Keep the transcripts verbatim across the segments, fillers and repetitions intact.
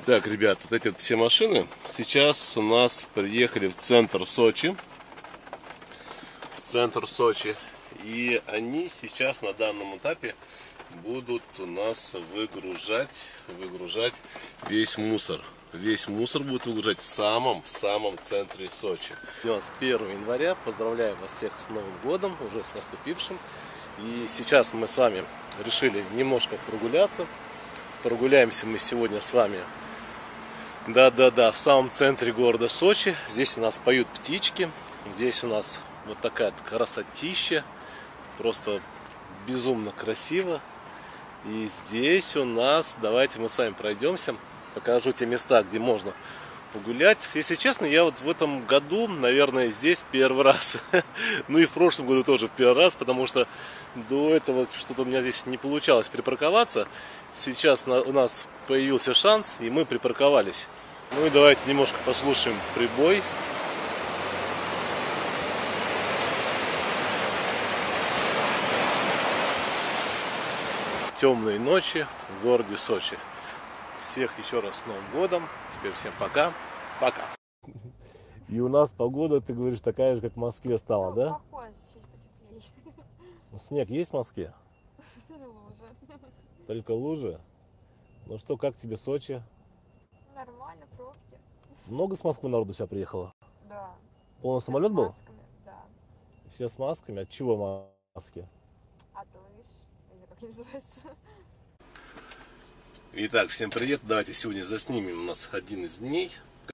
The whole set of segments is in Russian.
Так, ребят, вот эти вот все машины сейчас у нас приехали в центр Сочи. В центр Сочи. И они сейчас на данном этапе будут у нас выгружать, выгружать весь мусор. Весь мусор будет выгружать в самом, в самом центре Сочи. У нас первое января. Поздравляю вас всех с Новым годом, уже с наступившим. И сейчас мы с вами решили немножко прогуляться. Прогуляемся мы сегодня с вами, да-да-да, в самом центре города Сочи. Здесь у нас поют птички. Здесь у нас вот такая красотища. Просто безумно красиво. И здесь у нас, давайте мы с вами пройдемся. Покажу те места, где можно погулять. Если честно, я вот в этом году, наверное, здесь первый раз. Ну и в прошлом году тоже в первый раз, потому что до этого что-то у меня здесь не получалось припарковаться. Сейчас у нас появился шанс, и мы припарковались. Ну и давайте немножко послушаем прибой. Темные ночи в городе Сочи. Всех еще раз с Новым годом. Теперь всем пока. Пока. И у нас погода, ты говоришь, такая же, как в Москве стала, ну, да? Похоже, чуть потеплее. Снег есть в Москве? Лужи. Только лужи? Ну что, как тебе Сочи? Нормально, пробки. Много с Москвы народу сюда приехало? Да. Полный самолет был? Масками, да. Все с масками? От чего маски? От лыж, или как называется. Итак, всем привет. Давайте сегодня заснимем у нас один из дней.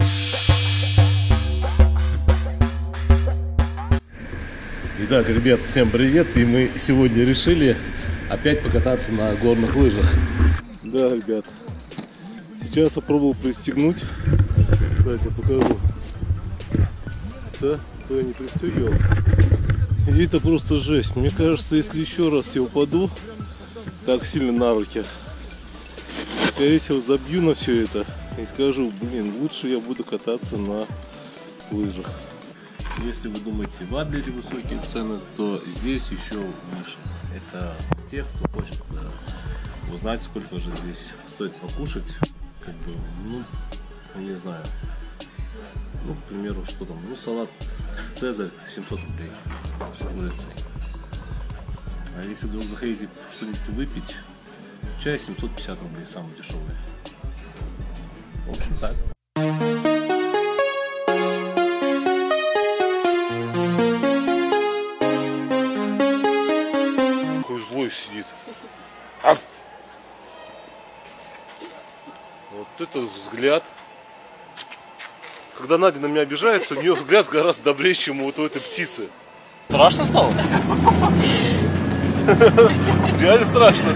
Итак, ребят, всем привет. И мы сегодня решили опять покататься на горных лыжах. Да, ребят, сейчас попробовал пристегнуть. Давайте покажу. Да, то я не пристегивал. И это просто жесть. Мне кажется, если еще раз я упаду так сильно на руки, скорее всего, забью на все это и скажу, блин, лучше я буду кататься на лыжах. Если вы думаете, в Адлере высокие цены, то здесь еще выше. Это те, кто хочет узнать, сколько же здесь стоит покушать. Как бы, ну, не знаю. Ну, к примеру, что там, ну, салат Цезарь семьсот рублей с курицей. А если вдруг захотите что-нибудь выпить, чай семьсот пятьдесят рублей, самый дешевый. В общем, так. Какой злой сидит. А! Вот это взгляд. Когда Надя на меня обижается, у нее взгляд гораздо добрее, чем у вот этой птицы. Страшно стало? Реально страшно.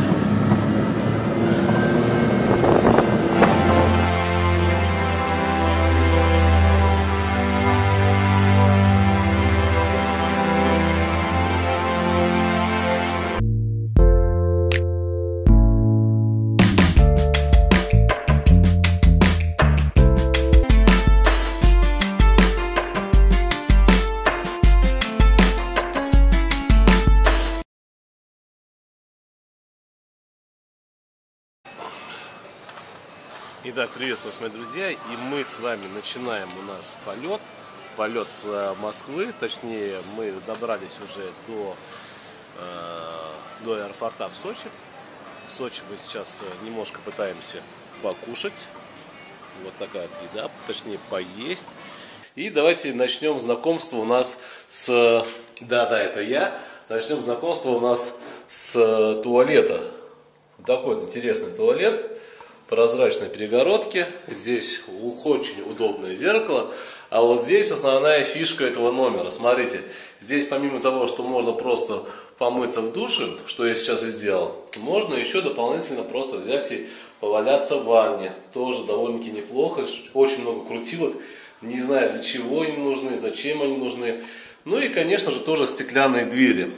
Итак, приветствую вас, мои друзья, и мы с вами начинаем у нас полет, полет с Москвы, точнее мы добрались уже до, э, до аэропорта в Сочи. В Сочи мы сейчас немножко пытаемся покушать, вот такая вот еда, точнее поесть. И давайте начнем знакомство у нас с, да-да, это я, начнем знакомство у нас с туалета. Вот такой вот интересный туалет. Прозрачной перегородки, здесь очень удобное зеркало, а вот здесь основная фишка этого номера. Смотрите, здесь помимо того, что можно просто помыться в душе, что я сейчас и сделал, можно еще дополнительно просто взять и поваляться в ванне. Тоже довольно-таки неплохо, очень много крутилок, не знаю для чего они нужны, зачем они нужны. Ну и конечно же тоже стеклянные двери.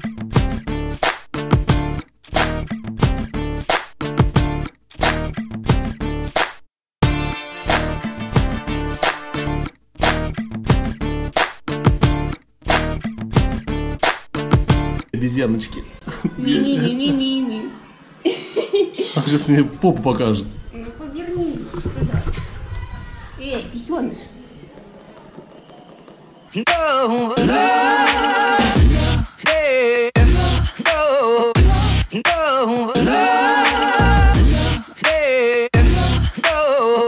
Обезьяночки. Ми-ми-ми-ми-ми. А сейчас мне попу покажет. Ну поверни сюда. Детеныш. No, no, hey, no, no, no, hey, no.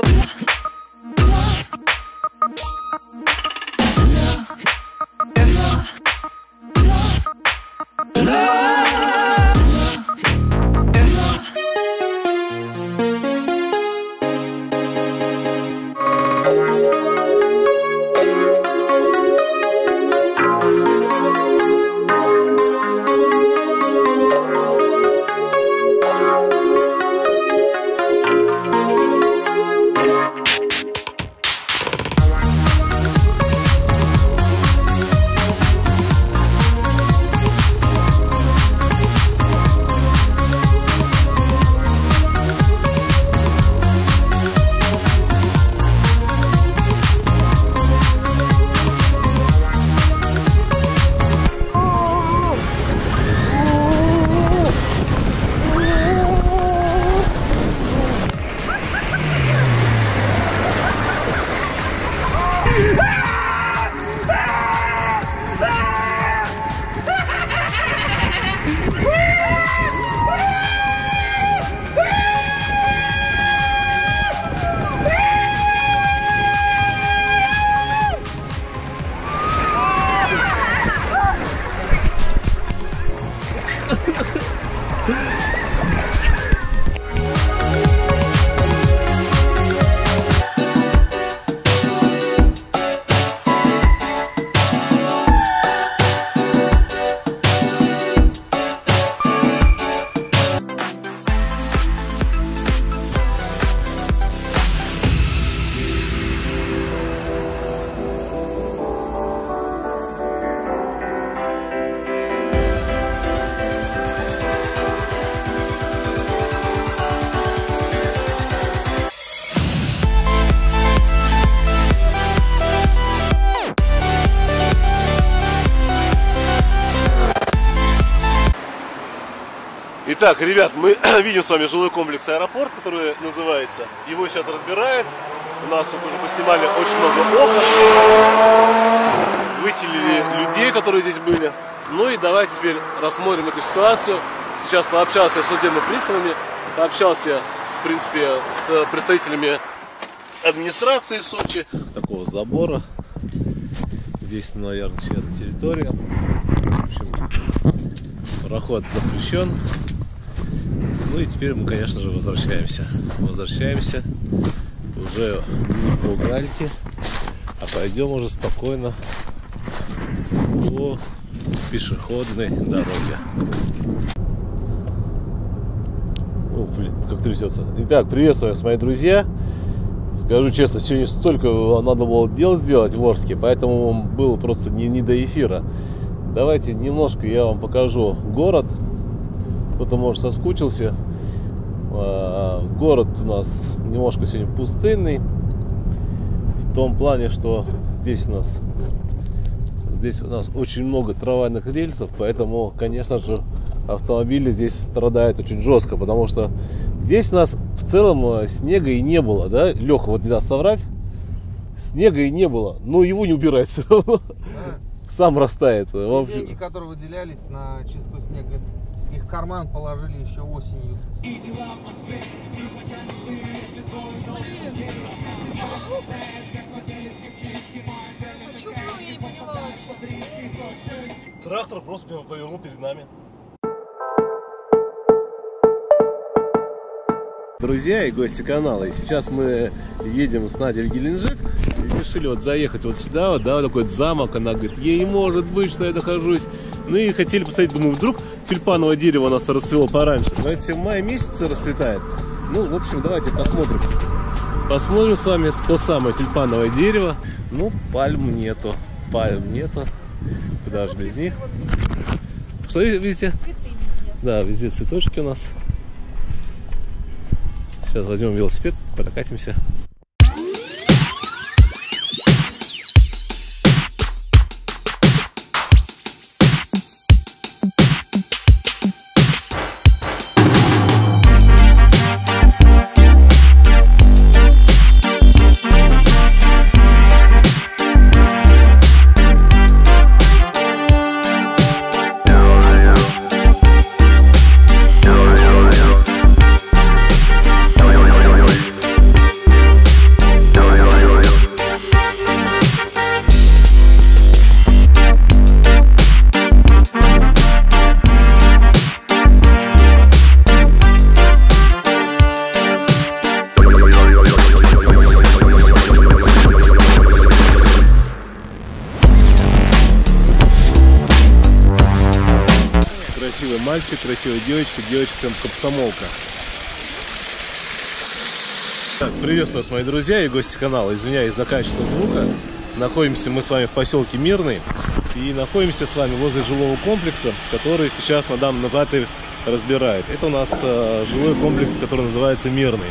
Итак, ребят, мы видим с вами жилой комплекс аэропорт, который называется. Его сейчас разбирают. У нас тут уже поснимали очень много окон. Выселили людей, которые здесь были. Ну и давайте теперь рассмотрим эту ситуацию. Сейчас пообщался с судебными приставами, пообщался, в принципе, с представителями администрации Сочи. Такого забора. Здесь, наверное, чья-то территория. В общем, проход запрещен. Ну и теперь мы, конечно же, возвращаемся. Возвращаемся уже не по гальке, а пойдем уже спокойно по пешеходной дороге. О, блин, как трясется. Итак, приветствую вас, мои друзья. Скажу честно, сегодня столько надо было дел сделать в Орске, поэтому было просто не, не до эфира. Давайте немножко я вам покажу город. Кто-то, может, соскучился. Город у нас немножко сегодня пустынный. В том плане, что здесь у нас здесь у нас очень много трамвайных рельсов, поэтому, конечно же, автомобили здесь страдают очень жестко, потому что здесь у нас в целом снега и не было, да? Леха, вот не даст соврать, снега и не было, но его не убирает все равно. Да. Сам растает. Все деньги, которые выделялись на чистку снега, их в карман положили еще осенью. Трактор просто повернул перед нами. Друзья и гости канала, и сейчас мы едем с Надей в Геленджик и решили вот заехать вот сюда, вот, да, вот такой вот замок. Она говорит, ей может быть, что я нахожусь. Ну и хотели посмотреть, думаю, вдруг тюльпановое дерево у нас расцвело пораньше. Но это все в мае месяце расцветает. Ну, в общем, давайте посмотрим. Посмотрим с вами то самое тюльпановое дерево. Ну, пальм нету, пальм нету. Куда же без них? Что видите? Да, везде цветочки у нас. Сейчас возьмем велосипед, прокатимся. красивая девочка, девочка прям комсомолка. Так, приветствую вас, мои друзья и гости канала. Извиняюсь за качество звука. Находимся мы с вами в поселке Мирный. И находимся с вами возле жилого комплекса, который сейчас на данном этапе разбирает. Это у нас э, жилой комплекс, который называется Мирный.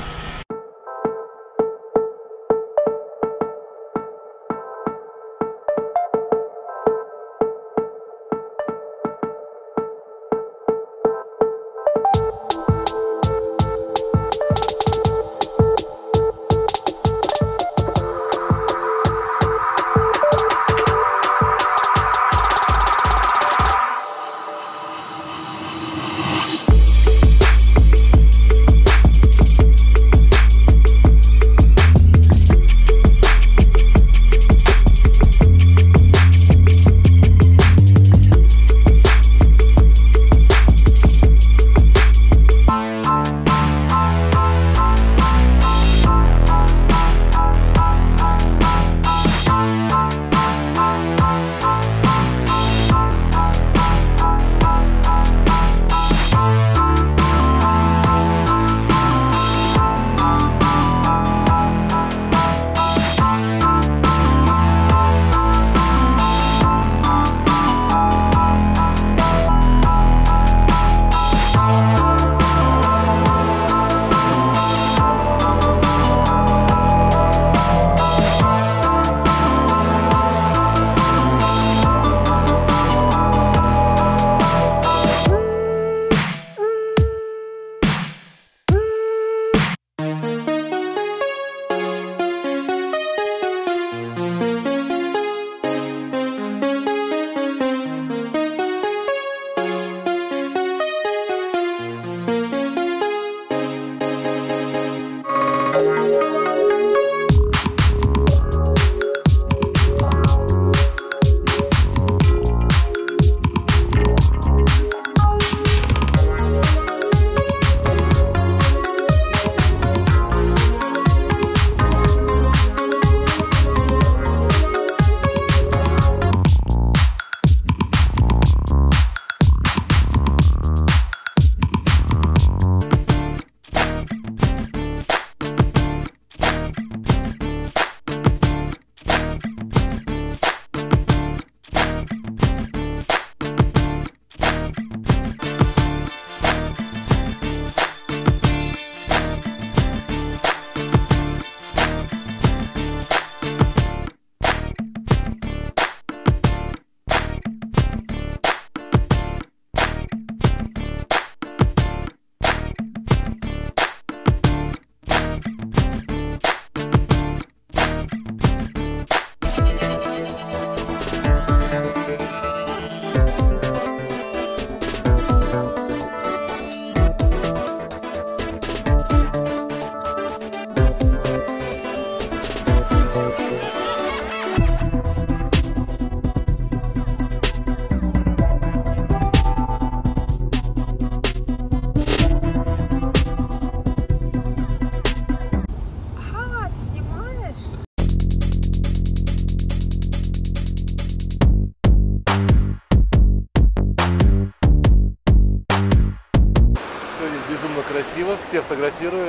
Красиво, все фотографируют,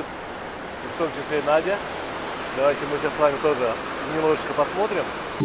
в том числе и Надя. Давайте мы сейчас с вами тоже немножечко посмотрим.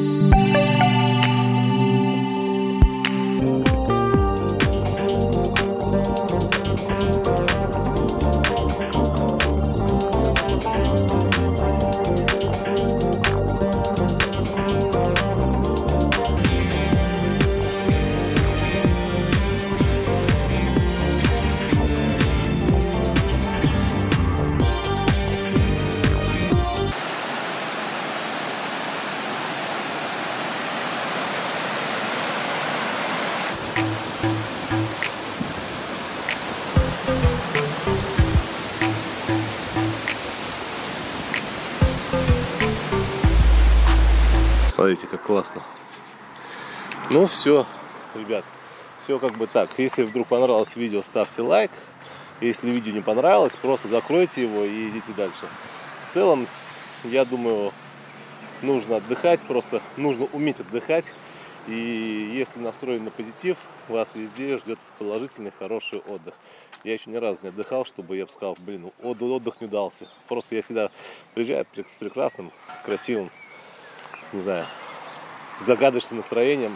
Смотрите, как классно. Ну все, ребят, все как бы так. Если вдруг понравилось видео, ставьте лайк. Если видео не понравилось, просто закройте его и идите дальше. В целом, я думаю, нужно отдыхать, просто нужно уметь отдыхать. И если настроен на позитив, вас везде ждет положительный, хороший отдых. Я еще ни разу не отдыхал, чтобы я бы сказал, блин, отдых не дался. Просто я всегда приезжаю с прекрасным, красивым, не знаю, загадочным настроением.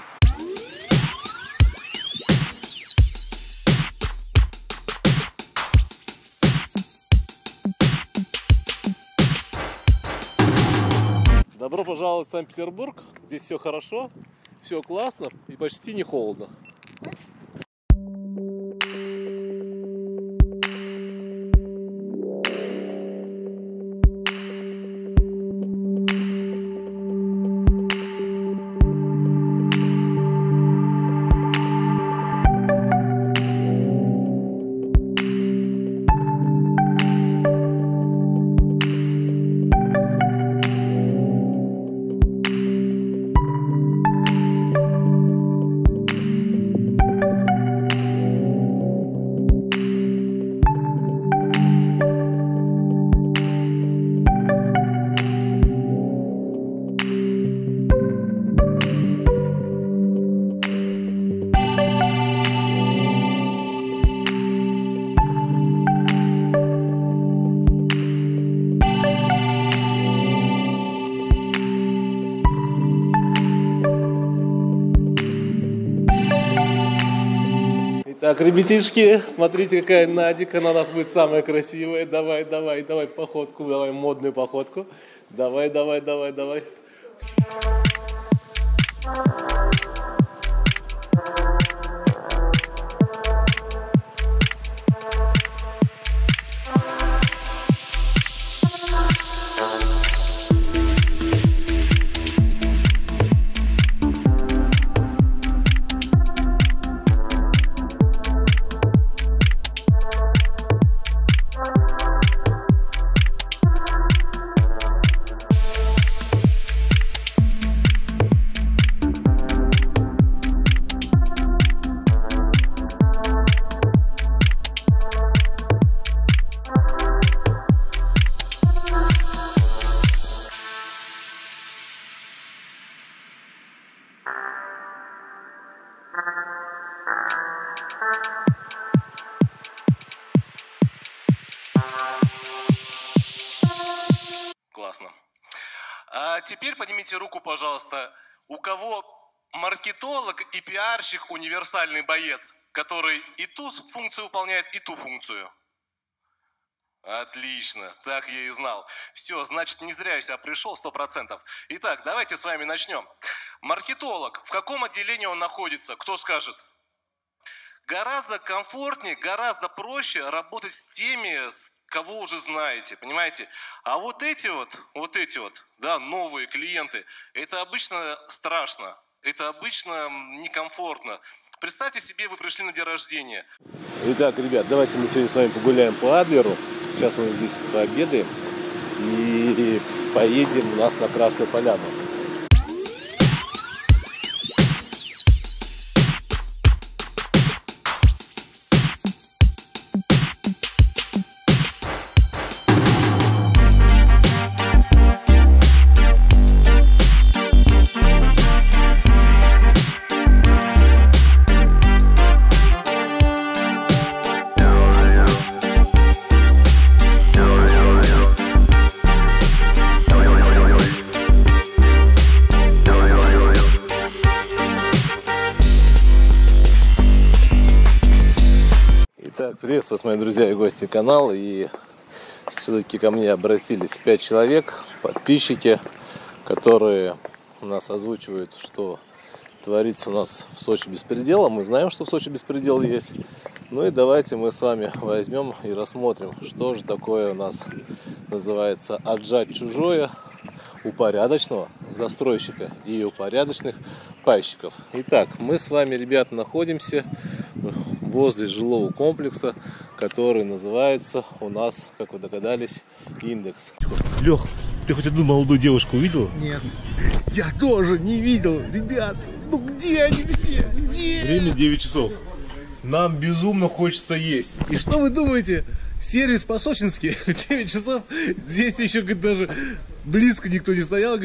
Добро пожаловать в Санкт-Петербург. Здесь все хорошо, все классно и почти не холодно. Так, ребятишки, смотрите, какая Надика, она у нас будет самая красивая. Давай, давай, давай походку, давай модную походку. Давай, давай, давай, давай. Классно. А теперь поднимите руку, пожалуйста, у кого маркетолог и пиарщик универсальный боец, который и ту функцию выполняет, и ту функцию. Отлично, так я и знал. Все, значит, не зря я сюда пришел, сто процентов. Итак, давайте с вами начнем. Маркетолог, в каком отделении он находится? Кто скажет? Гораздо комфортнее, гораздо проще работать с теми, с кого уже знаете, понимаете? А вот эти вот, вот эти вот, да, новые клиенты, это обычно страшно, это обычно некомфортно. Представьте себе, вы пришли на день рождения. Итак, ребят, давайте мы сегодня с вами погуляем по Адлеру. Сейчас мы здесь пообедаем и поедем у нас на Красную Поляну. Итак, приветствую вас, мои друзья и гости канала. И все-таки ко мне обратились пять человек, подписчики, которые у нас озвучивают, что творится у нас в Сочи беспредел. Мы знаем, что в Сочи беспредел есть. Ну и давайте мы с вами возьмем и рассмотрим, что же такое у нас называется отжать чужое у порядочного застройщика и у порядочных пайщиков. Итак, мы с вами, ребята, находимся возле жилого комплекса, который называется у нас, как вы догадались, Индекс. Лех, ты хоть одну молодую девушку увидел? Нет. Я тоже не видел, ребят. Ну где они все? Где? Время девять часов. Нам безумно хочется есть. И что вы думаете? Сервис по-сочински в девять часов. Здесь еще, говорит, даже близко никто не стоял. Говорит,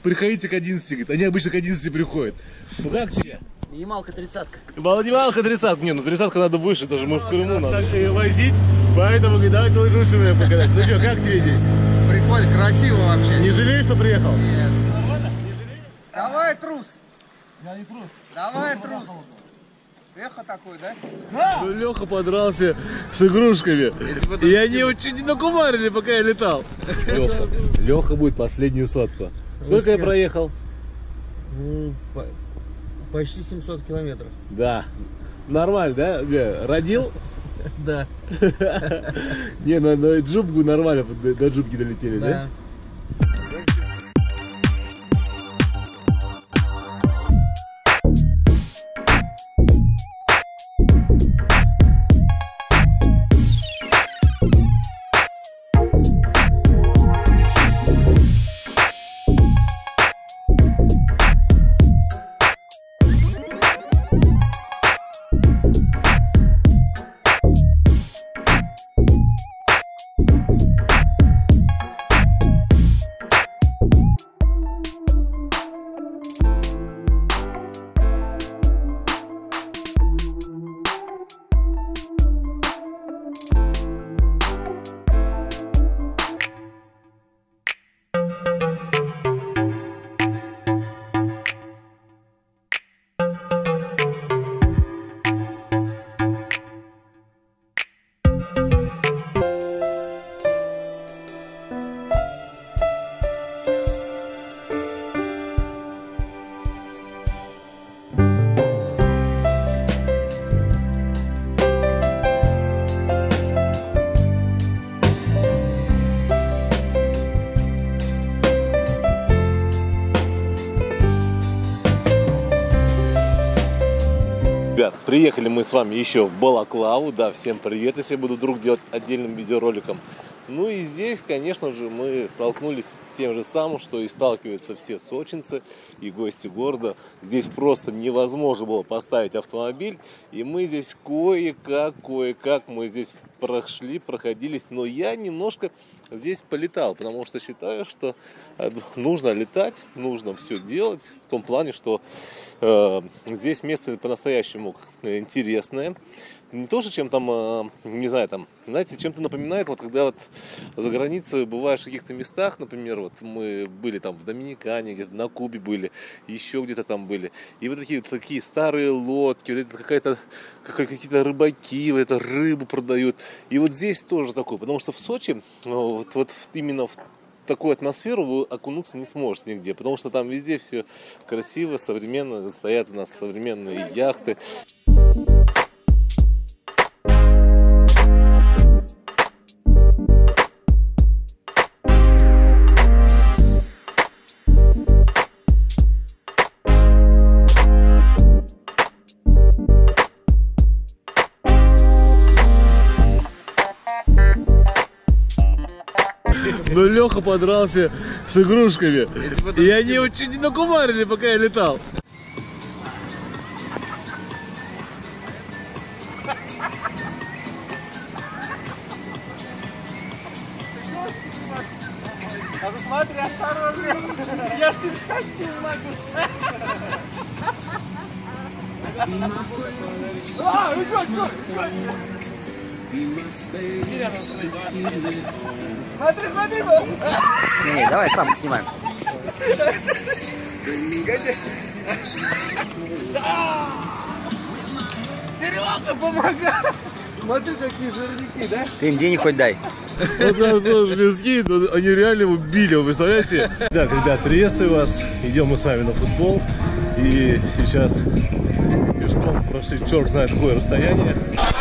приходите к одиннадцати, говорит, они обычно к одиннадцати приходят. Ну как тебе? Минималка тридцатка. Минималка тридцатка, не, ну тридцатка надо выше, даже мы в Крыму надо возить, поэтому говорит, давайте лучше время покатать. Ну что, как тебе здесь? Прикольно, красиво вообще. Не жалеешь, что приехал? Нет. Давай, трус. Я не трус. Давай, трус. Эхо такой, да? Ну, Леха подрался с игрушками. И они его чуть не накумарили, пока я летал. Леха, Леха будет последнюю сотку. Сколько я проехал? Ну, по- почти семьсот километров. Да. Нормально, да? Ге, родил? Да. Не, на, на Джубгу нормально, до, до Джубги долетели, да? Да. Ребят, приехали мы с вами еще в Балаклаву. Да, всем привет, если буду вдруг делать отдельным видеороликом. Ну и здесь, конечно же, мы столкнулись с тем же самым, что и сталкиваются все сочинцы и гости города. Здесь просто невозможно было поставить автомобиль. И мы здесь кое-как, кое-как мы здесь прошли, проходились. Но я немножко здесь полетал, потому что считаю, что нужно летать, нужно все делать. В том плане, что э, здесь место по-настоящему интересное. Не то, что чем там, не знаю, там, знаете, чем-то напоминает, вот когда вот за границей бываешь в каких-то местах, например, вот мы были там в Доминикане, где-то на Кубе были, еще где-то там были, и вот такие, такие старые лодки, вот это какая-то, какие-то рыбаки, вот это рыбу продают, и вот здесь тоже такое, потому что в Сочи, вот, вот именно в такую атмосферу вы окунуться не сможете нигде, потому что там везде все красиво, современно, стоят у нас современные яхты. Но Леха подрался с игрушками. И они его чуть не накумарили, пока я летал. А смотри, осторожно. Я сейчас не могу. А, идет, идет. Смотри, смотри. Не, давай сам снимаем. Серега, помогай. Смотри, какие жирники, да? Ты им денег хоть дай. Они реально убили, вы представляете? Так, ребят, приветствую вас. Идем мы с вами на футбол. И сейчас пешком прошли черт знает какое расстояние.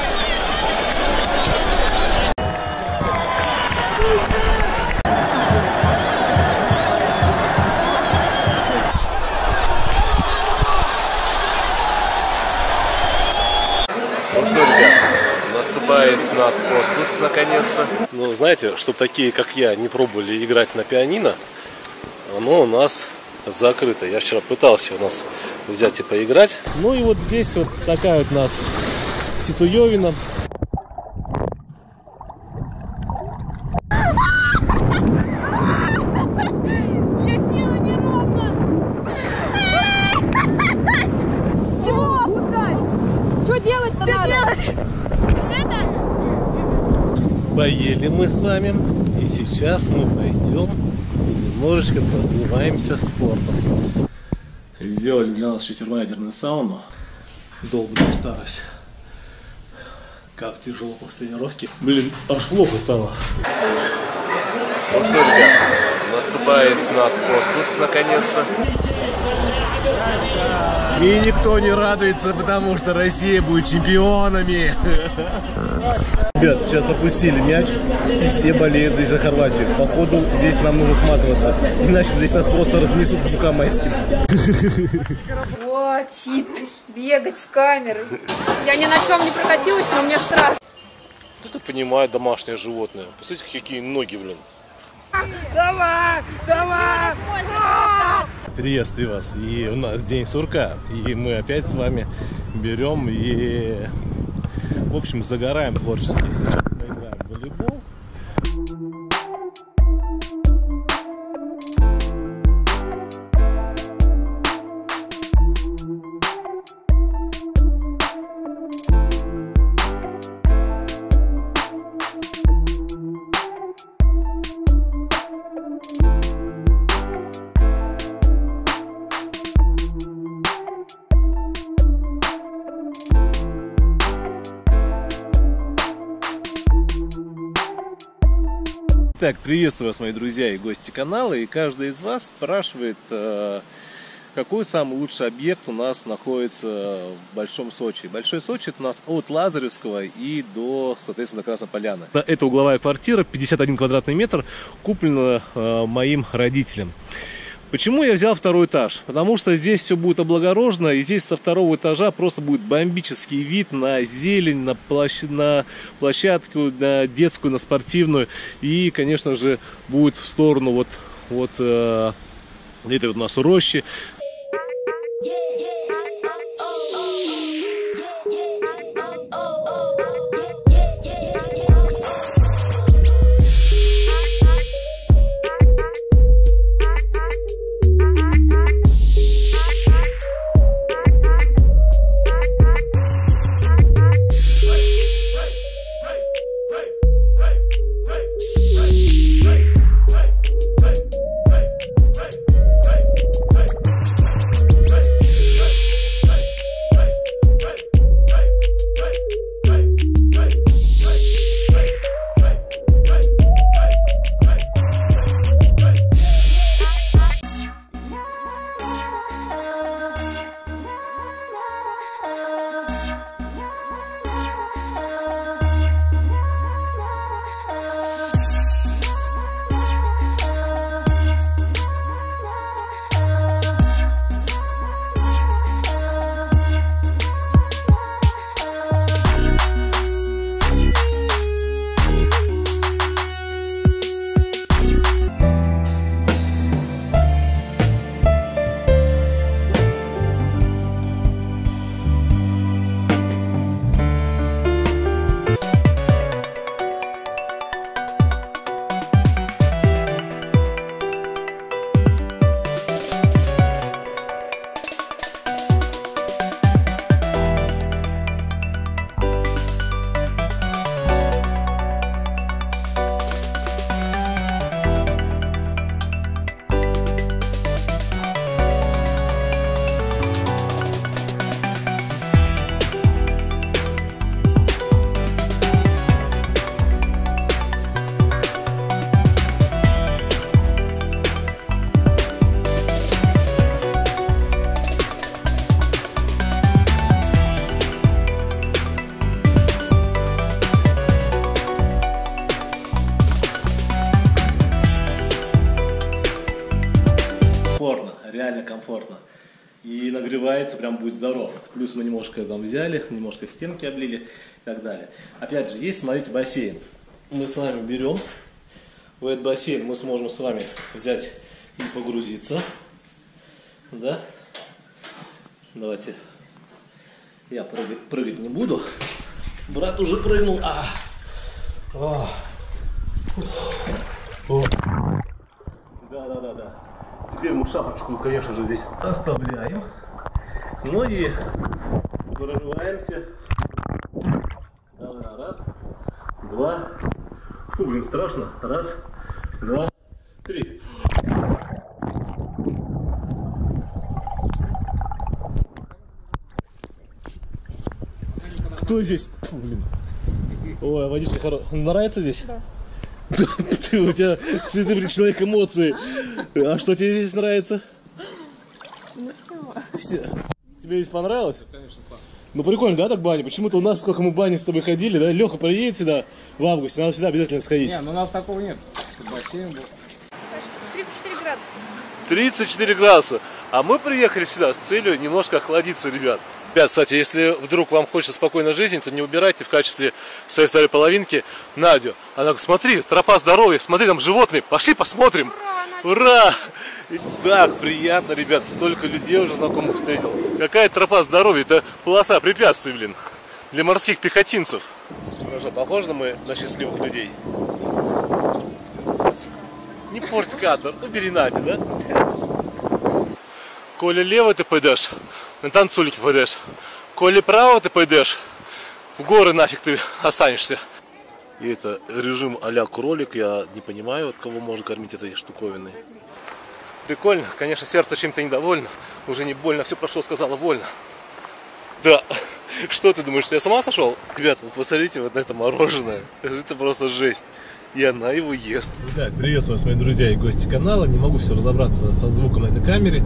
Ну что, ребят, наступает у нас отпуск наконец-то. Ну, знаете, чтобы такие, как я, не пробовали играть на пианино, оно у нас закрыто. Я вчера пытался у нас взять и поиграть. Ну и вот здесь вот такая вот у нас ситуевина. Я села неровно. Поели мы с вами, и сейчас мы пойдем немножечко позанимаемся спортом. Сделали для нас четвероядерную сауну. Долго не стараюсь. Как тяжело после тренировки. Блин, аж плохо стало. Ну что, ребят, наступает наш отпуск наконец-то. И никто не радуется, потому что Россия будет чемпионами. Ребят, сейчас пропустили мяч, и все болеют здесь за Хорватию. Походу, здесь нам нужно сматываться, иначе здесь нас просто разнесут к жукам майским. Хватит бегать с камерой. Я ни на чем не прокатилась, но мне страшно. Кто-то понимает домашнее животное. Посмотрите, какие ноги, блин. Давай, давай! Приветствую вас. И у нас день сурка. И мы опять с вами берем и, в общем, загораем творчески. Сейчас мы играем в волейбол. Так, приветствую вас, мои друзья и гости канала. И каждый из вас спрашивает, какой самый лучший объект у нас находится в Большом Сочи. Большой Сочи это у нас от Лазаревского и до, соответственно, Красной Поляны. Это угловая квартира, пятьдесят один квадратный метр, куплена моим родителям. Почему я взял второй этаж? Потому что здесь все будет облагорожено, и здесь со второго этажа просто будет бомбический вид на зелень, на, площ... на площадку, на детскую, на спортивную. И, конечно же, будет в сторону вот, вот э, этой вот у нас рощи. Реально комфортно. И нагревается, прям будет здоров. Плюс мы немножко там взяли, немножко стенки облили и так далее. Опять же, есть, смотрите, бассейн. Мы с вами берем в этот бассейн, мы сможем с вами взять и погрузиться. Да? Давайте. Я прыгать, прыгать не буду. Брат уже прыгнул. А. О. О. Да, да, да, да. Теперь мы шапочку, конечно же, здесь оставляем. Ну и прорываемся. Давай, раз, два, Фу, блин, страшно. Раз, два, три. Кто здесь? Фу, блин. Ой, водитель хороший. Нравится здесь? Да. Ты, у тебя, ты, ты человек эмоций. А что тебе здесь нравится? Ну все. Тебе здесь понравилось? Конечно, классно. Ну прикольно, да, так баня? Почему-то у нас, сколько мы бани с тобой ходили, да? Леха приедет сюда в августе, надо сюда обязательно сходить. Не, ну у нас такого нет, чтобы бассейн был. тридцать четыре градуса. тридцать четыре градуса. А мы приехали сюда с целью немножко охладиться, ребят. Ребят, кстати, если вдруг вам хочется спокойной жизни, то не убирайте в качестве своей второй половинки Надю. Она говорит, смотри, тропа здоровья, смотри, там животные, пошли посмотрим. Ура! Ура! Так приятно, ребят, столько людей уже знакомых встретил. Какая тропа здоровья, это полоса препятствий, блин, для морских пехотинцев. Ну что, похоже на мы на счастливых людей? Не портикатор, убери Надю, да? Коли лево ты пойдешь, на танцульки пойдешь. Коли право ты пойдешь, в горы нафиг ты останешься. И это режим а-ля кролик, я не понимаю, от кого можно кормить этой штуковиной. Прикольно, конечно, сердце чем-то недовольно. Уже не больно, все прошло, сказала вольно. Да, что ты думаешь, что я с ума сошел? Ребята, вы посмотрите вот на это мороженое. Это просто жесть. И она его ест. Итак, приветствую вас, мои друзья и гости канала. Не могу все разобраться со звуком на этой камере.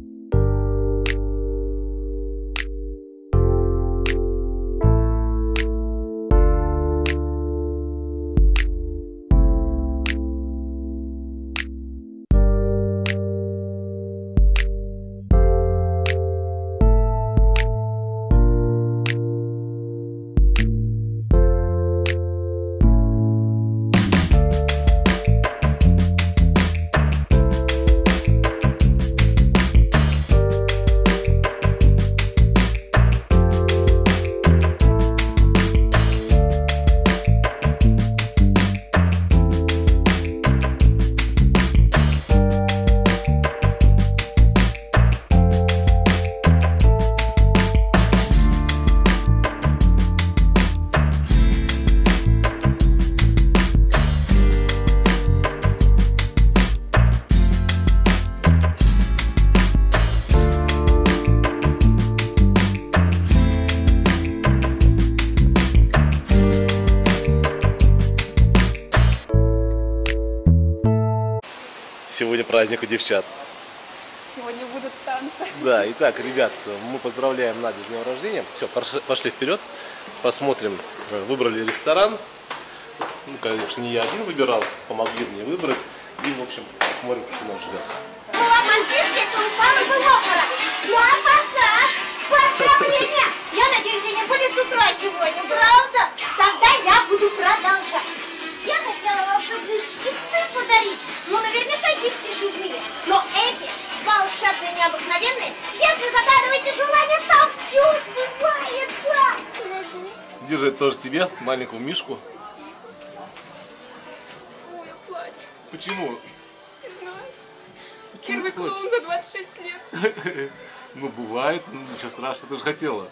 Сегодня праздник у девчат. Сегодня будут танцы. Да, итак, ребят, мы поздравляем Надю с днем рождения. Все, пошли вперед, посмотрим. Выбрали ресторан. Ну, конечно, не я один выбирал, помогли мне выбрать. И, в общем, посмотрим, что нас ждет. Ну а пока, поздравления! Я надеюсь, они были с утра сегодня, правда? Тогда я буду продолжать. Я хотела волшебные цветы подарить, но наверняка есть и живые. Но эти волшебные, необыкновенные, если загадываете желание, то все сбывается. Держи, это тоже тебе, маленькую мишку. Ой, я плачу. Почему? Не знаю. Первый клоун за двадцать шесть лет. Ну, бывает, ну, ничего страшного, ты же хотела.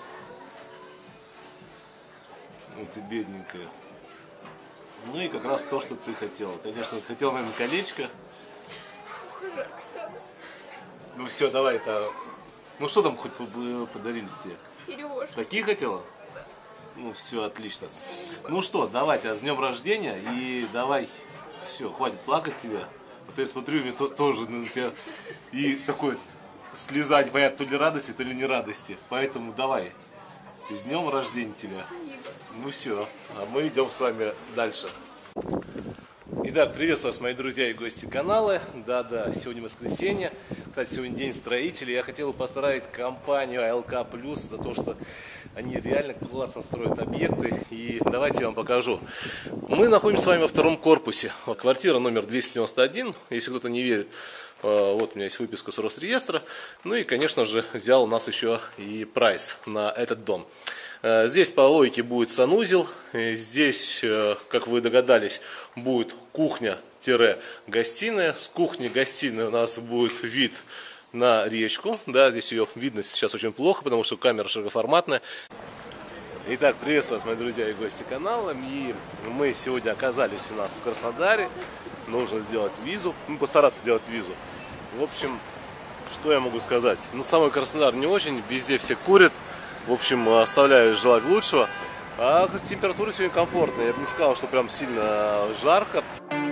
Ну, ты бедненькая. Ну и как раз то, что ты хотела. Конечно, хотела, наверное, колечко. Жарко стало. Ну все, давай это. Ну что там хоть подарили тебе? Сережа. Такие хотела? Да. Ну все, отлично. Спасибо. Ну что, давай тебя с днем рождения и давай. Все, хватит плакать тебя. А то я смотрю, мне то, тоже ну, у тебя и такой слеза, непонятно, то ли радости, то ли не радости. Поэтому давай. С днем рождения тебя. Спасибо. Ну все, а мы идем с вами дальше. Итак, приветствую вас, мои друзья и гости канала. Да-да, сегодня воскресенье. Кстати, сегодня день строителей. Я хотел бы поздравить компанию АЛК Плюс за то, что они реально классно строят объекты. И давайте я вам покажу. Мы находимся с вами во втором корпусе. Квартира номер двести девяносто один, если кто-то не верит. Вот у меня есть выписка с Росреестра. Ну и, конечно же, взял у нас еще и прайс на этот дом. Здесь по логике будет санузел. Здесь, как вы догадались, будет кухня-гостиная. С кухни-гостиной у нас будет вид на речку. Да, здесь ее видно сейчас очень плохо, потому что камера широкоформатная. Итак, приветствую вас, мои друзья и гости канала. И мы сегодня оказались у нас в Краснодаре. Нужно сделать визу, ну, постараться сделать визу. В общем, что я могу сказать? Ну, самый Краснодар не очень, везде все курят. В общем, оставляю желать лучшего. А, кстати, температура сегодня комфортная. Я бы не сказал, что прям сильно жарко.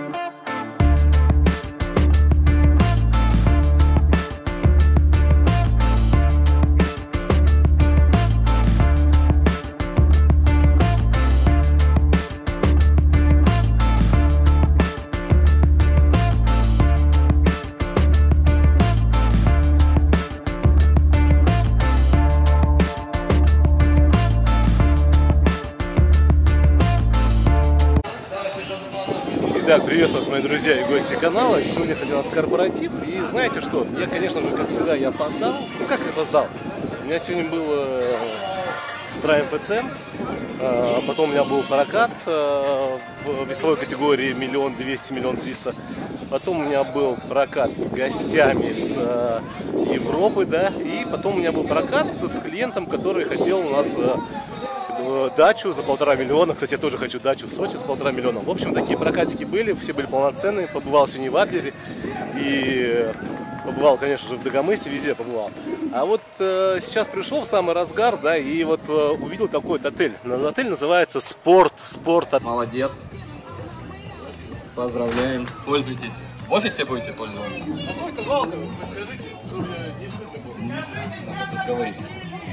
Итак, приветствую вас, мои друзья и гости канала. Сегодня, кстати, у нас корпоратив. И знаете что? Я, конечно же, как всегда, я опоздал. Ну, как я опоздал? У меня сегодня был э, с утра эм эф цэ, э, потом у меня был прокат э, в весовой категории миллион двести, миллион триста. Потом у меня был прокат с гостями с э, Европы, да. И потом у меня был прокат с клиентом, который хотел у нас... Э, дачу за полтора миллиона. Кстати, я тоже хочу дачу в Сочи за полтора миллиона. В общем, такие прокатики были, все были полноценные. Побывал сегодня в Адлере и побывал, конечно же, в Дагомысе, везде побывал. А вот э, сейчас пришел в самый разгар, да, и вот э, увидел такой вот отель. Отель называется Спорт. Спорт. Молодец. Поздравляем. Пользуйтесь. В офисе будете пользоваться? Какой-то Валковый, подскажите, чтобы не стыдно было. Говорите.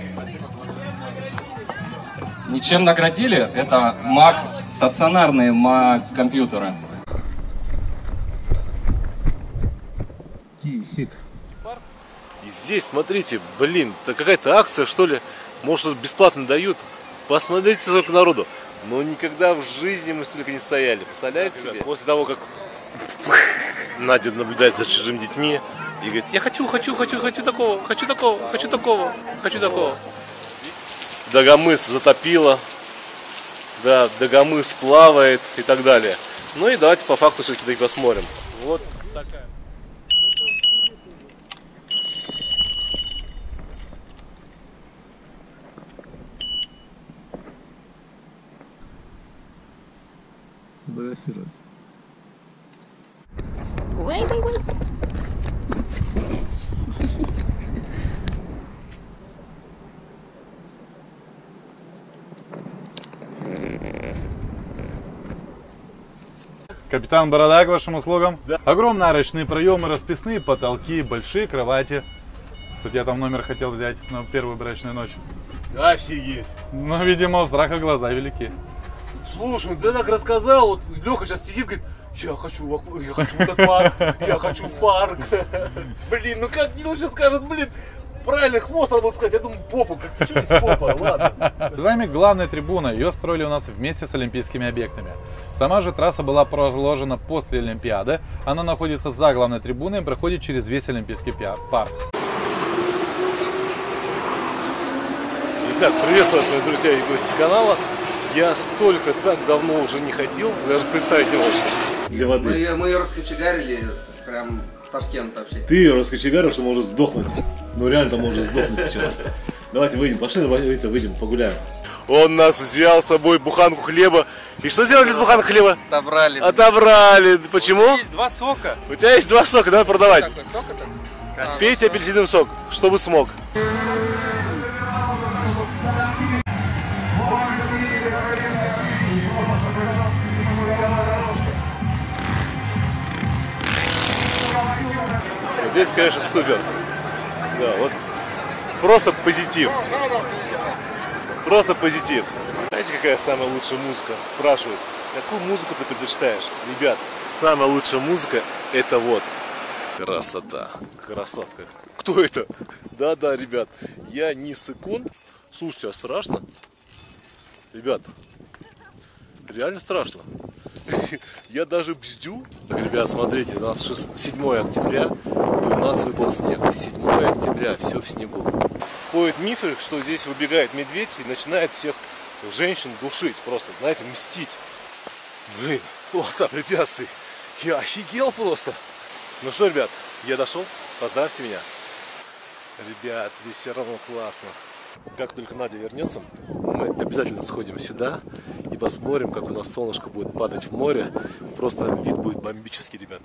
Ничем наградили? Это Mac, стационарные Mac компьютеры. И здесь, смотрите, блин, это какая-то акция, что ли? Может, что-то бесплатно дают? Посмотрите, сколько народу. Но никогда в жизни мы столько не стояли. Представляете себе? После того, как Надя наблюдает за чужими детьми и говорит, я хочу, хочу, хочу, хочу такого, хочу такого, хочу такого, хочу такого. Дагомыс затопило, да, Дагомыс плавает и так далее. Ну и давайте по факту все-таки посмотрим. Вот такая. Сфотографировать. Ой, ой, ой. Капитан Борода к вашим услугам. Да. Огромные арочные проемы, расписные потолки, большие кровати. Кстати, я там номер хотел взять на первую брачную ночь. Офигеть. Но, видимо, у страха глаза велики. Слушай, ты так рассказал, вот Леха сейчас сидит, говорит, я хочу, в, я хочу в этот парк, я хочу в парк. Блин, ну как он сейчас скажет, блин, правильно, хвост надо было сказать, я думаю, попу, как почему здесь попа, ладно. С вами главная трибуна, ее строили у нас вместе с олимпийскими объектами. Сама же трасса была проложена после Олимпиады, она находится за главной трибуной и проходит через весь Олимпийский парк. Итак, приветствую вас, мои друзья и гости канала. Я столько так давно уже не ходил, даже представить не можешь. Для воды. Мы ее, мы ее раскочегарили, прям Ташкент вообще. Ты ее раскочегарил, что может сдохнуть. Ну реально там может сдохнуть сейчас. Давайте выйдем, пошли, давайте выйдем, погуляем. Он нас взял с собой буханку хлеба. И что сделали с буханкой хлеба? Отобрали. Отобрали. Почему? У меня есть два сока. У тебя есть два сока, давай продавать. Какой сок это? Пейте апельсиновый сок, чтобы смог. Здесь, конечно, супер. Да, вот просто позитив. Просто позитив. Знаете, какая самая лучшая музыка? Спрашивают, какую музыку ты предпочитаешь? Ребят, самая лучшая музыка это вот. Красота. Красотка. Кто это? Да-да, ребят, я не сыкун. Слушайте, а страшно? Ребят, реально страшно. Я даже бздю. Так, ребят, смотрите, у нас седьмое октября, и у нас выпал снег. седьмое октября, все в снегу. Ходят мифы, что здесь выбегает медведь и начинает всех женщин душить, просто, знаете, мстить. Блин, полоса препятствий. Я офигел просто. Ну что, ребят, я дошел, поздравьте меня. Ребят, здесь все равно классно. Как только Надя вернется, мы обязательно сходим сюда и посмотрим, как у нас солнышко будет падать в море. Просто вид будет бомбический, ребят.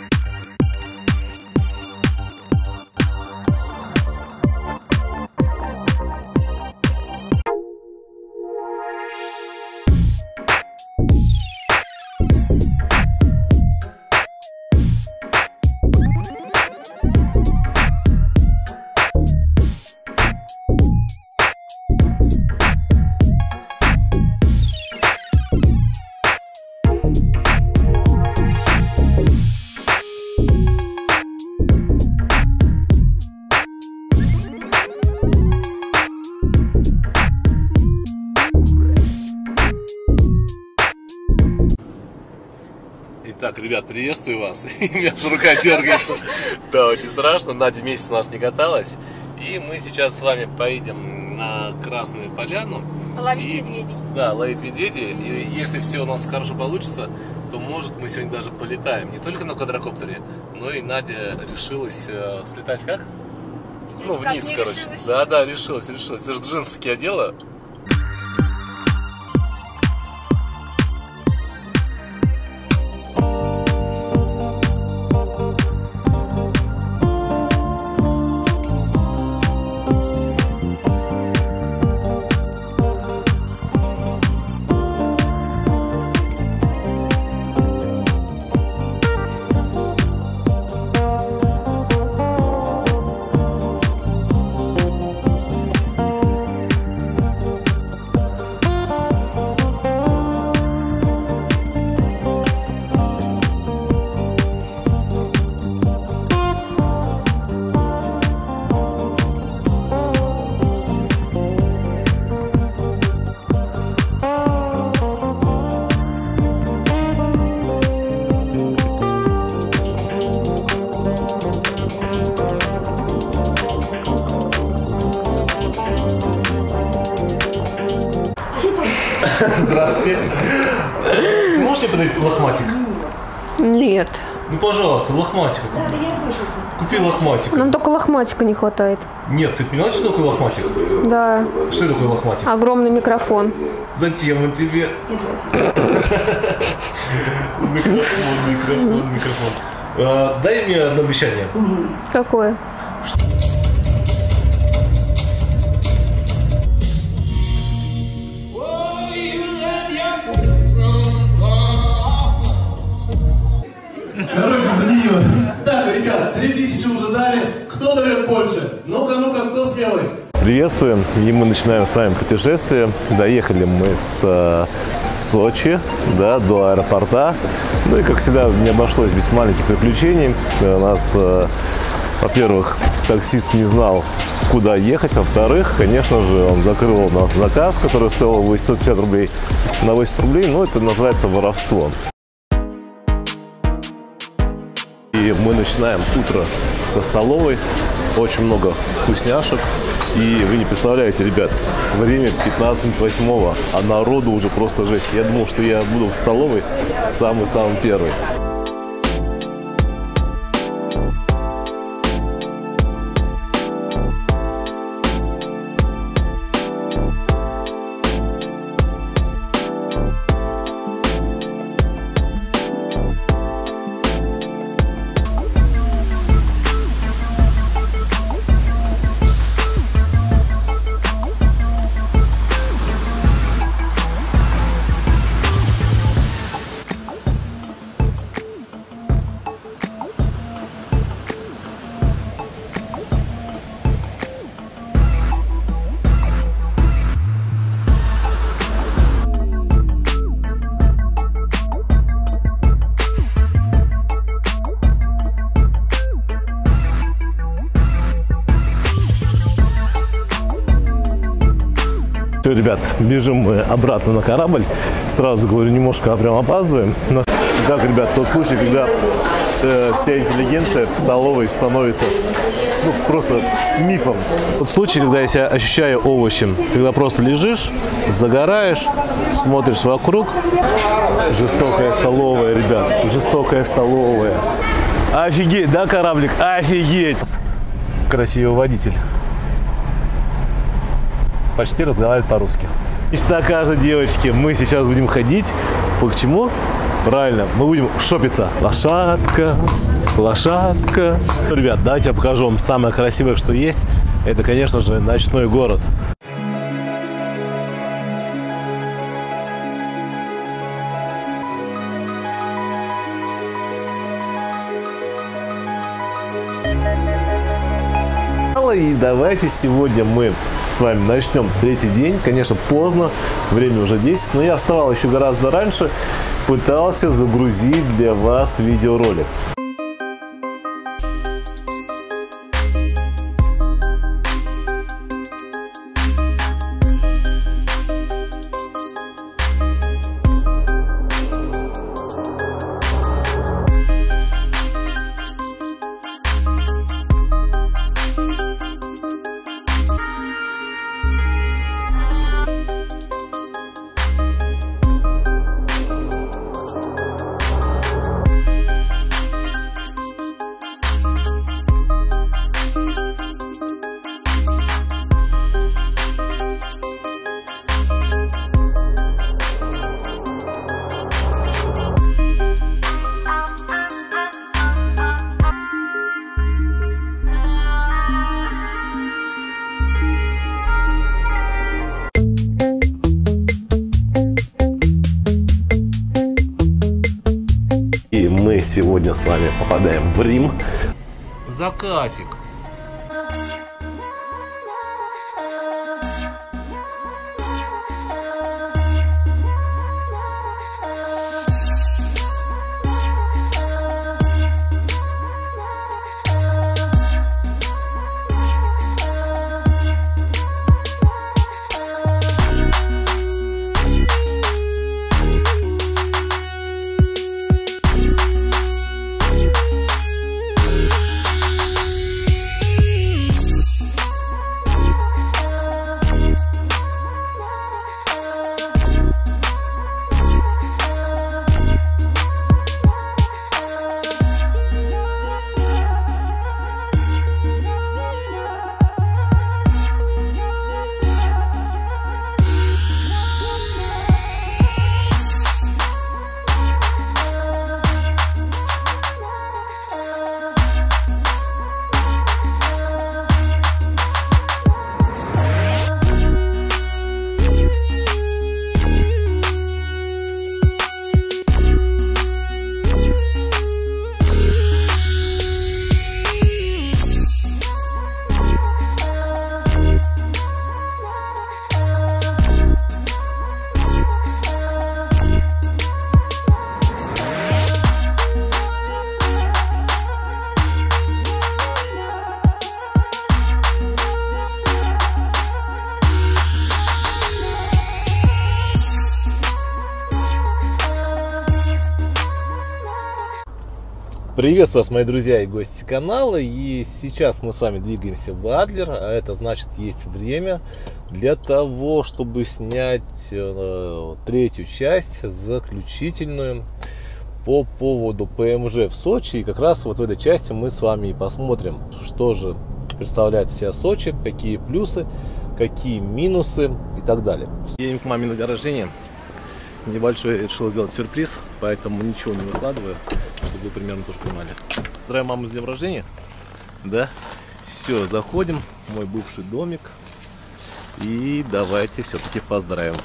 Итак, ребят, приветствую вас. У меня же рука дергается. Да, очень страшно. Надя месяц у нас не каталась. И мы сейчас с вами поедем на Красную Поляну. Ловить и, медведей. Да, ловить медведей. И если все у нас хорошо получится, то может мы сегодня даже полетаем. Не только на квадрокоптере, но и Надя решилась э, слетать как? Я Ну, вниз, короче. Решилась. Да, да, решилась, решилась. Ты же джинсы такие одела. Здравствуйте. Ты можешь мне подарить лохматик? Нет. Ну, пожалуйста, лохматика. Купи лохматика. Нам только лохматика не хватает. Нет, ты поняла, что такое лохматик? Да. Что такое лохматик? Огромный микрофон. Зачем он тебе? Микрофон, микрофон, микрофон. А, дай мне одно обещание. Какое? Короче, за нее. Так, ребят, три тысячи уже дали. Кто дает больше? Ну-ка, ну-ка, кто смелый? Приветствуем, и мы начинаем с вами путешествие. Доехали мы с э, Сочи, да, до аэропорта. Ну и, как всегда, не обошлось без маленьких приключений. У нас, э, во-первых, таксист не знал, куда ехать. Во-вторых, конечно же, он закрыл у нас заказ, который стоил восемьсот пятьдесят рублей на восемьдесят рублей. Ну, это называется воровство. И мы начинаем утро со столовой. Очень много вкусняшек. И вы не представляете, ребят, время пятнадцать минут восьмого, а народу уже просто жесть. Я думал, что я буду в столовой самый-самый первый. Все, ребят, бежим мы обратно на корабль. Сразу говорю, немножко прям опаздываем. Но, как, ребят, тот случай, когда э, вся интеллигенция в столовой становится ну, просто мифом. Тот случай, когда я себя ощущаю овощем. Когда просто лежишь, загораешь, смотришь вокруг. Жестокая столовая, ребят, жестокая столовая. Офигеть, да, кораблик? Офигеть! Красивый водитель. Почти разговаривает по-русски. Мечта каждой девочки. Мы сейчас будем ходить. По к чему? Правильно, мы будем шопиться. Лошадка, лошадка. Ребят, давайте я покажу вам самое красивое, что есть. Это, конечно же, ночной город. И давайте сегодня мы с вами начнем третий день. Конечно, поздно, время уже десять, но я вставал еще гораздо раньше, пытался загрузить для вас видеоролик. И мы сегодня с вами попадаем в Рим. Закатик. Приветствую вас, мои друзья и гости канала. И сейчас мы с вами двигаемся в Адлер, а это значит, есть время для того, чтобы снять э, третью часть, заключительную, по поводу ПМЖ в Сочи. И как раз вот в этой части мы с вами посмотрим, что же представляет из себя Сочи, какие плюсы, какие минусы и так далее. Едем к маме на день рождения. Небольшой решил сделать сюрприз, поэтому ничего не выкладываю, чтобы вы примерно тоже понимали. Поздравляю маму с днем рождения. Да? Все, заходим в мой бывший домик. И давайте все-таки поздравим.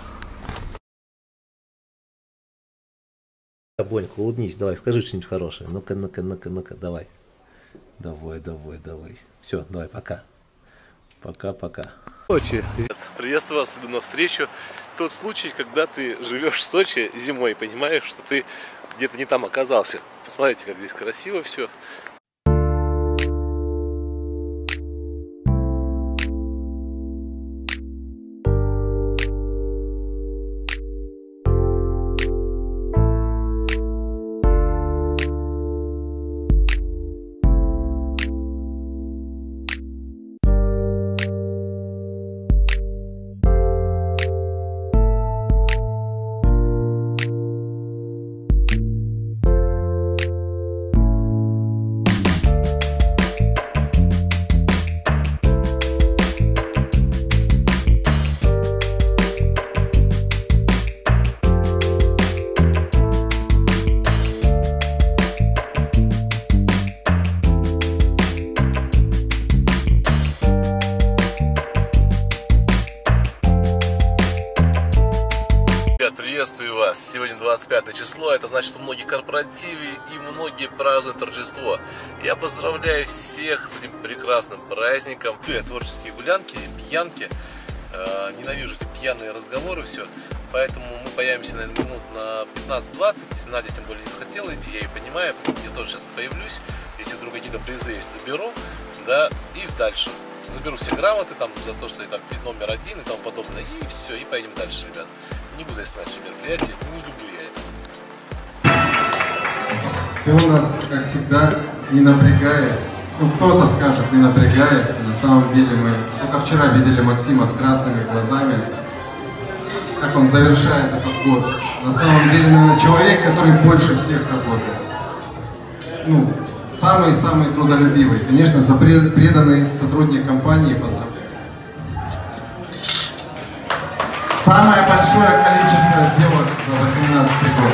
Бонька, улыбнись, давай, скажи что-нибудь хорошее. Ну-ка, ну-ка, ну-ка, ну-ка, давай. Давай, давай, давай. Все, давай, пока. Пока-пока. Сочи. Приветствую вас, иду навстречу. Тот случай, когда ты живешь в Сочи зимой, понимаешь, что ты где-то не там оказался. Посмотрите, как здесь красиво все. пятое число, это значит, что многие корпоративы и многие празднуют Рождество. Я поздравляю всех с этим прекрасным праздником. Творческие гулянки, пьянки. Э, ненавижу эти пьяные разговоры, все. Поэтому мы появимся, наверное, минут на пятнадцать-двадцать. Надя тем более не захотела идти, я ее понимаю. Я тоже сейчас появлюсь. Если вдруг какие-то призы есть, заберу. Да, и дальше. Заберу все грамоты там за то, что я там номер один и тому подобное. И все, и поедем дальше, ребят. Не буду я снимать все мероприятие, не люблю я это. Ты у нас, как всегда, не напрягаясь. Ну, кто-то скажет, не напрягаясь. На самом деле мы только вчера видели Максима с красными глазами. Как он завершает этот год. На самом деле, наверное, человек, который больше всех работает. Ну, самый-самый трудолюбивый. Конечно, за преданный сотрудник компании поздравляю. Самое большое количество сделок за восемнадцатый год.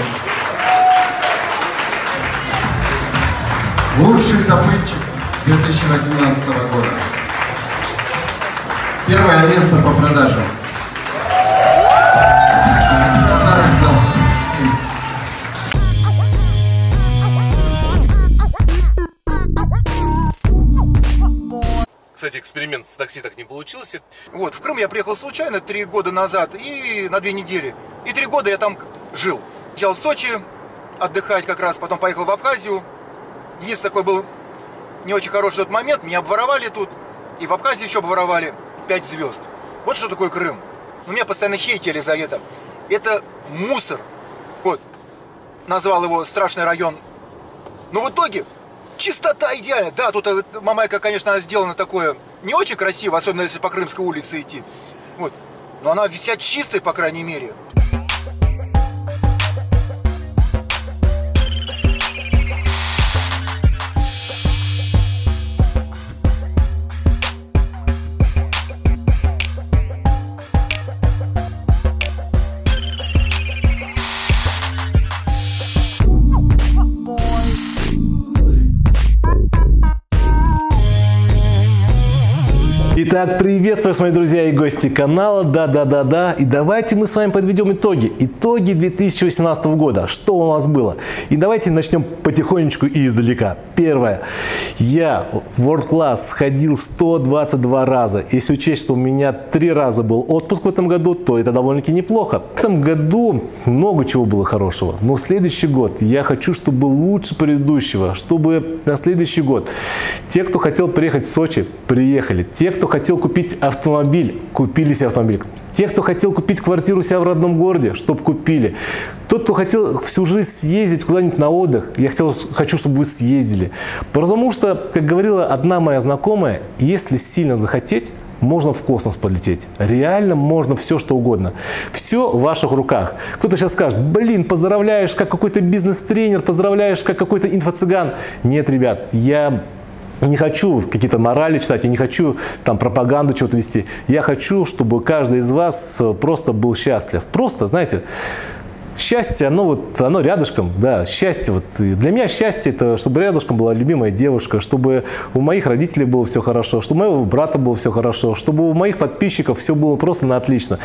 Лучший добытчик две тысячи восемнадцатого года. Первое место по продажам. Кстати, эксперимент с такси так не получился. Вот, в Крым я приехал случайно три года назад и на две недели. И три года я там жил. Сначала в Сочи отдыхать как раз, потом поехал в Абхазию. Единственный такой был не очень хороший тот момент. Меня обворовали тут, и в Абхазии еще обворовали пять звезд. Вот что такое Крым. Ну, меня постоянно хейтили за это. Это мусор. Вот. Назвал его страшный район. Но в итоге чистота идеальная. Да, тут Мамайка, конечно, она сделана такое не очень красиво, особенно если по Крымской улице идти. Вот. Но она вся чистая, по крайней мере. Итак, приветствую вас, мои друзья и гости канала. Да-да-да-да. И давайте мы с вами подведем итоги. Итоги две тысячи восемнадцатого года. Что у нас было? И давайте начнем потихонечку и издалека. Первое. Я в World Class сходил сто двадцать два раза. Если учесть, что у меня три раза был отпуск в этом году, то это довольно-таки неплохо. В этом году много чего было хорошего. Но в следующий год я хочу, чтобы был лучше предыдущего. Чтобы на следующий год те, кто хотел приехать в Сочи, приехали. Те, кто хотел купить автомобиль, купили себе автомобиль. Те, кто хотел купить квартиру у себя в родном городе, чтобы купили. Тот, кто хотел всю жизнь съездить куда-нибудь на отдых, я хотел, хочу, чтобы вы съездили. Потому что, как говорила одна моя знакомая, если сильно захотеть, можно в космос полететь. Реально можно все, что угодно. Все в ваших руках. Кто-то сейчас скажет: блин, поздравляешь как какой-то бизнес-тренер, поздравляешь как какой-то инфо-цыган. Нет, ребят, я не хочу какие-то морали читать, я не хочу там пропаганду чего-то вести. Я хочу, чтобы каждый из вас просто был счастлив. Просто, знаете, счастье, оно вот, оно рядышком, да, счастье. Вот. Для меня счастье — это чтобы рядышком была любимая девушка, чтобы у моих родителей было все хорошо, чтобы у моего брата было все хорошо, чтобы у моих подписчиков все было просто на отлично,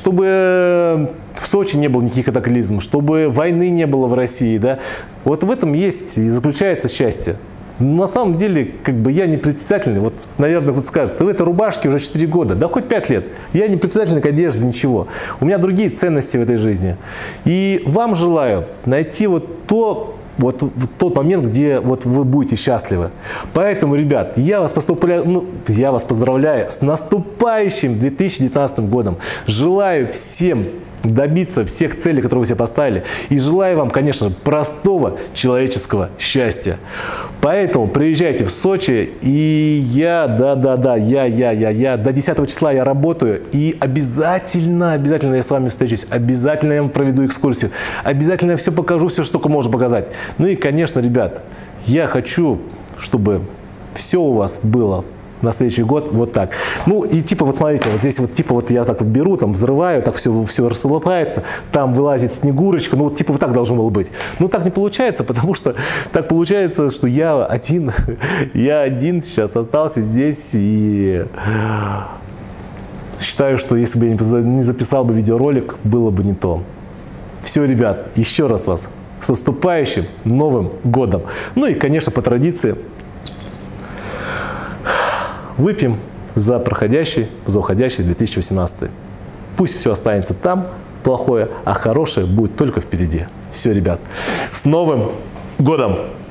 чтобы в Сочи не было никаких катаклизмов, чтобы войны не было в России, да. Вот в этом есть и заключается счастье. На самом деле, как бы я не притязательный. Вот, наверное, кто-то скажет: ты в этой рубашке уже четыре года, да хоть пять лет. Я не притязательный к одежде, ничего. У меня другие ценности в этой жизни. И вам желаю найти вот то, вот в тот момент, где вот вы будете счастливы. Поэтому, ребят, я вас, поступаю, ну, я вас поздравляю с наступающим две тысячи девятнадцатым годом. Желаю всем добиться всех целей, которые вы себе поставили. И желаю вам, конечно же, простого человеческого счастья. Поэтому приезжайте в Сочи. И я, да-да-да, я, я, я, я, до десятого числа я работаю. И обязательно, обязательно я с вами встречусь. Обязательно я вам проведу экскурсию. Обязательно я все покажу, все, что только можно показать. Ну и, конечно, ребят, я хочу, чтобы все у вас было на следующий год вот так. Ну и типа вот смотрите, вот здесь вот типа вот я так вот беру, там взрываю, так все, все рассыпается, там вылазит Снегурочка, ну вот типа вот так должно было быть. Ну так не получается, потому что так получается, что я один, я один сейчас остался здесь и считаю, что если бы я не записал бы видеоролик, было бы не то. Все, ребят, еще раз вас с наступающим Новым годом. Ну и, конечно, по традиции выпьем за проходящий, за уходящий две тысячи восемнадцатый. Пусть все останется там, плохое, а хорошее будет только впереди. Все, ребят, с Новым годом!